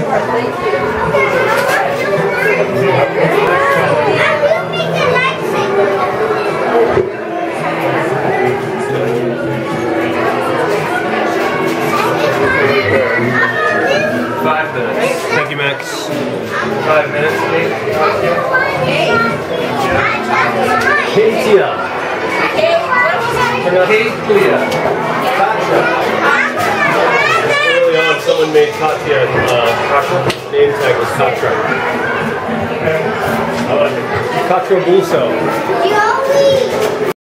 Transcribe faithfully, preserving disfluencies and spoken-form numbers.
Five minutes. Thank you, Max. Five minutes, Kate. Katia. Katia. Early on, someone made Katia uh, name tag was Katra. I like it. Katra Bulso.